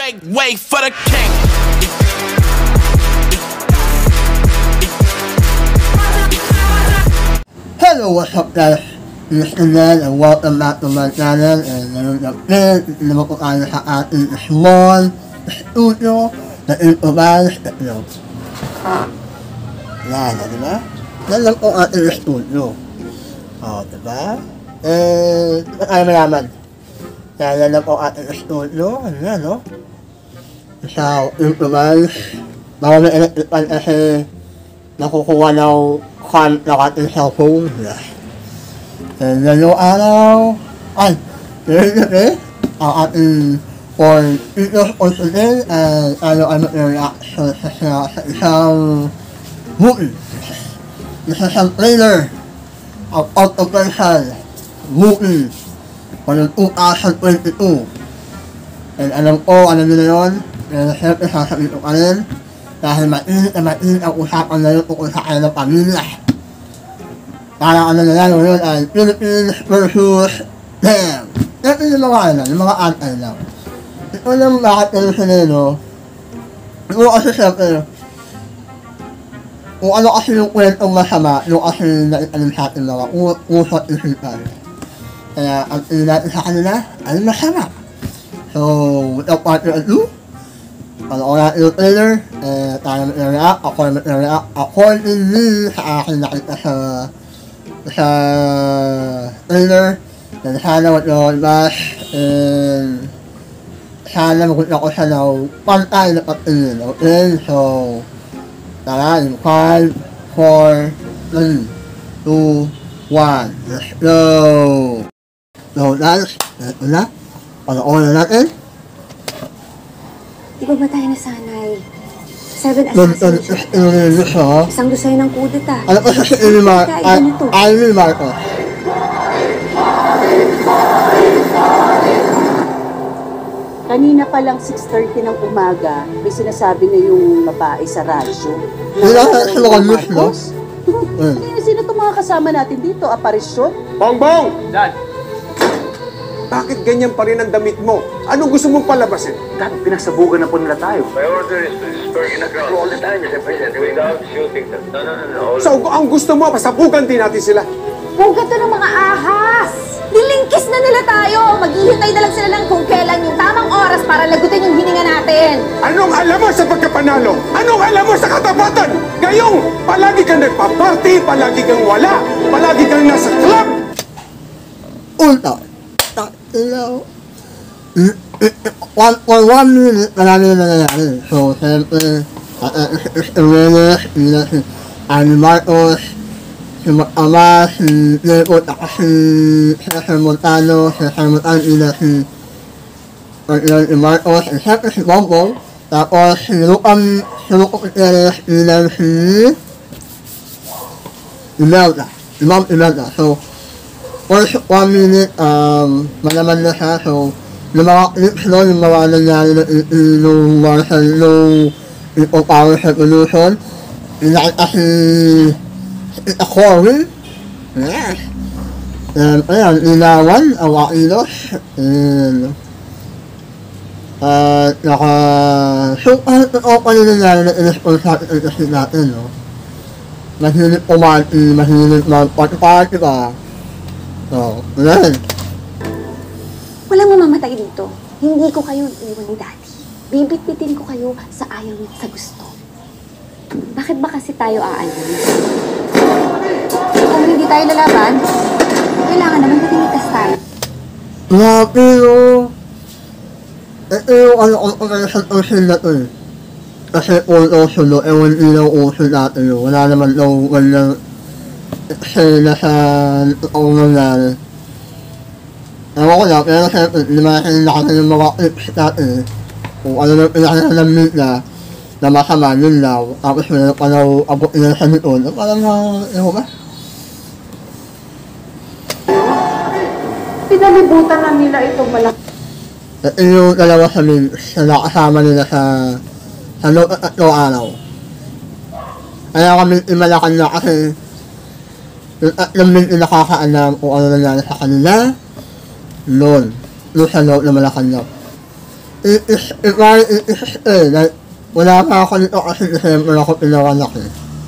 Make way for the king. Hello, what's up guys? This is Maid and welcome back to my channel. And ngayong update, naman po tayo sa ating small studio na improvised studio. Yan, diba? Yan lang po ating studio. O, diba? Eh, tayo malaman. Yan lang po ating studio. Yan, no? Sa improvised. Bawal na electrical kasi nakukuha ng cam ng ating cellphone. And lalo araw, ay, ang ating for videos for today ay ano reaction sa isang movie. Isa siyang trailer of out-of-version movie for 2022. And alam ko, ano nila yun, and siyempre sasabihin ko ka rin, dahil mainit ang usapan na yun tungkol sa kanilang pamilya. Parang ano nila yun ay Philippines versus them. Ito yung mga ano, yung mga antay lang. Ito lang bakit nila sila, no? Ito kasi siyempre, kung ano kasi yung kwentong masama, yung kasi naitanong sa ating mga usot isipan. Kaya ang natin sa kanila ay masama. So, without further ado, panoorin natin yung trailer, tayo mag-react, ako mag-react accordingly sa akin nakita sa trailer. And sana mag-react, and sana magunta ko siya ng pantay na patingin, okay? So, tara, in 5, 4, 3, 2, 1, let's go! So, guys, ito na, panoorin natin. Di ba tayo nasanay? 7 assassination. Isang dosay ng kudeta. Ano pa sa Amy Marcos? Kanina pa lang 6:30 ng umaga, may sinasabi na yung babae sa radyo. Wala ka sa mga news, no? Sino itong mga kasama natin dito? Aparisyon? Bongbong! Dad! Bakit ganyan pa rin ang damit mo? Anong gusto mong palabasin? Dad, pinasabugan na po nila tayo. My order is to disperse in the ground all the time, Mr. President, without shooting them. No. So, ang gusto mo, pasabugan din natin sila. Huwag to ng mga ahas! Nilingkis na nila tayo! Maghihintay na lang sila ng kung kailan yung tamang oras para lagutin yung hininga natin! Anong alam mo sa pagkapanalo? Anong alam mo sa katapatan? Ngayong, palagi kang nagpa-party, palagi kang wala, palagi kang nasa club! Unta! For 1 minute, marami na nangyayari. So, siyempre, si Renes, si Amy Marcos, si Ama, si Lepo, at si Cesar Montano, si Marcos, at siyempre si Bongbong, tapos si Lucam Gutierrez, si Imelda, Ma'am Imelda. So, for 1 minute, malaman na siya. So, yung mga clips no, yung mga nangyari nung martial, nung People Power Revolution, inakita si Corey, yes. And, ayan, inawan, awakilos, and, so, ano pa rin nangyari na in-responsibility kasi natin, no? Mahilig umati, mahilig mag-party ba? So, ayan. Walang mamamatay dito. Hindi ko kayo iiwan ni Daddy. Bibit-bitin ko kayo sa ayaw at sa gusto. Bakit ba kasi tayo aalis? Kung hindi tayo lalaban, kailangan naman patiligtas tayo. Pero, ito yung organization ocean na to eh. Kasi all ocean no, ewan ilaw ocean natin yun. Wala naman daw walang eksena sa taong nangyari. Ewan ko lang, pero siyempre, limahin na kasi yung mga clips natin eh. Kung ano na pinakinalamit na masama, yun lang. Tapos meron pa daw abot nila sa nito. Parang ewan ba? Pinalibutan na nila itong malaki. Ito yung dalawa sa nakasama nila sa loob at 3 araw. Kaya kami Malacañang kasi yung 3 minutes nakakaalam kung ano nangyari sa kanila noon sa loob ng Malacañang. Like, wala pa ako nito kasi December ako pinawanak eh.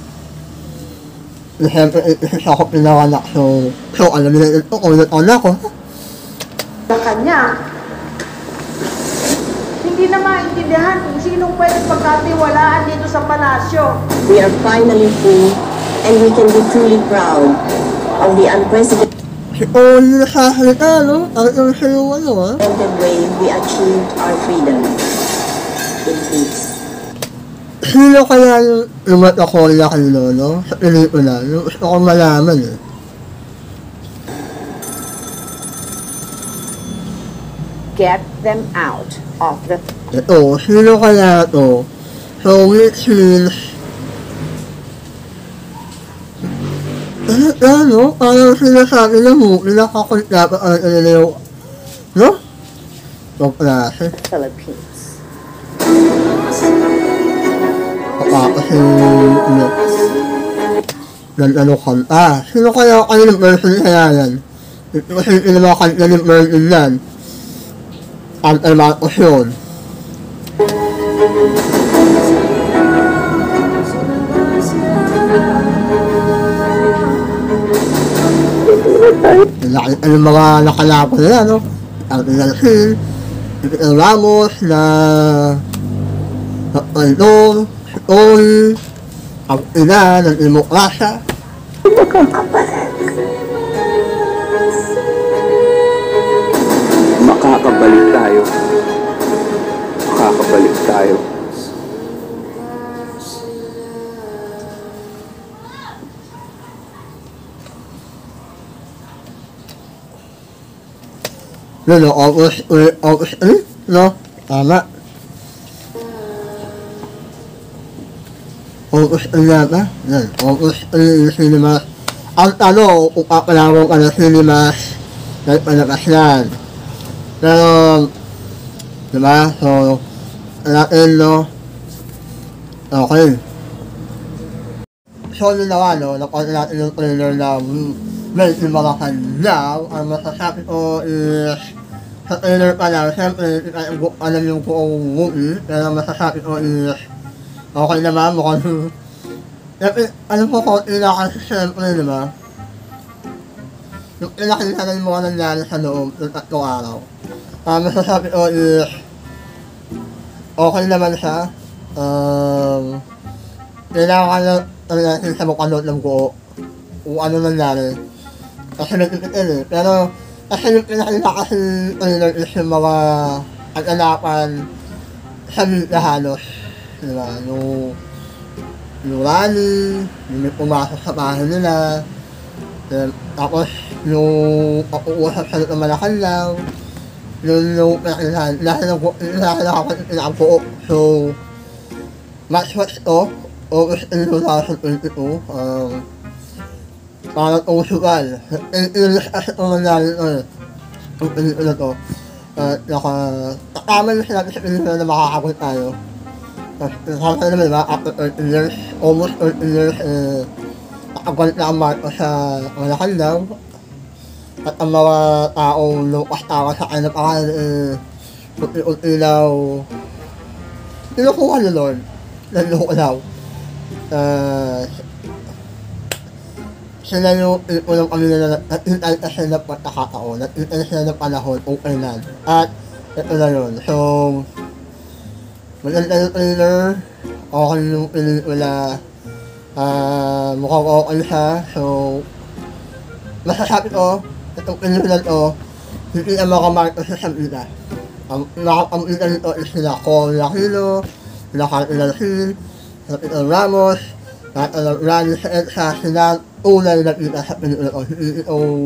December 86 ako pinawanak, so alam nila ito kung ilan ako. Malacañang, hindi na maintindihan kung sinong pwede pagkatiwalaan dito sa palasyo. We are finally free and we can be truly proud of the unprecedented Si Oli nakasalita, no? Ang ito siya yung ano, ha? way we achieved our freedom in peace. Sino kaya yung lumatakol na kay Lolo sa pelikula? Yung gusto kong malaman eh. Get them out of the... Ito, sino kaya to? So, which means... Ano? Parang sinasabi na mo, nakakunta pa ang ililiw. No? Huwag klase. Philippines. Kasi ano kanta. Sino kaya kayo ng person kaya yan? Kasi yung mga kanta ng person yan. Kanta Marcos yun. Ano mga nakalaban nila, no? Ang Inalsin, yung Ramos na ano, Oli, ang ina ng demokrasya. Makakabalik tayo. Makakabalik tayo. No, August, no? Tama. August na ba? Yan, August yung cinemas. Ang tanong, kung kakalawang ka ng cinemas, dahil palabas yan. Pero, diba? So, natin, no? Okay. So, yun naman, no? Nakuha natin yung trailer na Maid in Malacañang. Ang masasabi ko is, sa trailer pa lang, siyempre, alam yung buong movie, pero masasabi ko is, okay naman, mukhang... Alam ko kung kasi siyempre, di ba? Yung pinakita na yung mga nangyari sa loob ng 3 araw. Masasabi ko is, okay naman siya. Kailangan na natin sa mukha ng buo kung ano nangyari. Kasi nagtitigil eh. Pero, kasi yung pinakita kasi trailer is yung mga aganapan sa media halos. Diba? Yung rally, yung pumasok sa bahay nila, tapos yung uuusap sa ng Malacañang, yung lahat ng buo. So, March to, August 2022, parang usual. Ilis kasi ito nangyari ito eh. Yung pelikula to. Tama na sinabi sa pelikula na makakabot tayo. Nakakita naman diba, after 13 years, almost 13 years, nakabalik na ang Marcos sa Malacañang. At ang mga taong lukas tawa sa kanya pangalan, unti-unti daw, tinukuha ni Lord, naluko daw. Sila yung unang kami na natintay na sila ng pagkakataon, natintay na sila ng panahon, okay na. At ito na yun. So, maganda yung trailer, okay yung pelikula, mukhang okay siya. So, masasabi ko, itong pelikula to, hindi na makamarkos sa samita. Ang ita nito is sila Cole Aquino, sila Carl Inalsin, sila Peter Ramos, at Rani sa EDSA, sila tunay na kita sa pelikula to. Hindi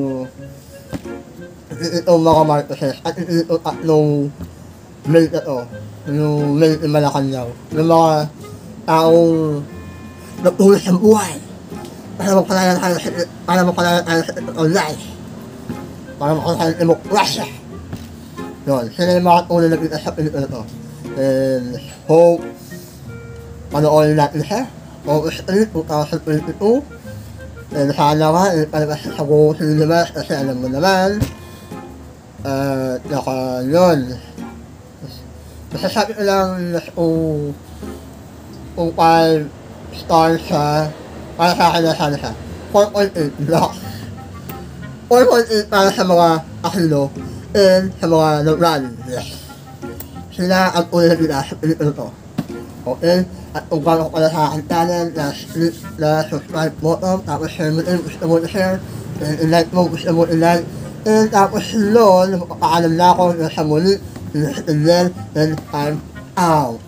itong makamarkoses at hindi itong tatlong Maid na to. Yung Maid in Malacañang. Yung mga taong nagtuloy sa buhay para magpalayan tayo sa online. Para magpalayan tayo sa demokrasya. Yun, sila yung mga tunay na kita sa pelikula to. And hope panoorin natin siya. August 3, 2022. And sana nga, palabas sa buong cinemas kasi alam mo naman. Yun. masasabi ko lang na kung 5 stars siya, para sa akin na sana siya. 4.8 blocks. 4.8 para sa mga akilo and sa mga no-run. Yes. Sila ang una na nila sa pelikula to. Okay? At kung gano'n ko pala sa aking channel, click na subscribe button, tapos share mo din, gusto mo i-share, and i-like mo, gusto mo i-like, and tapos yun, magpapaalam na ako na sa muli, and I'm out.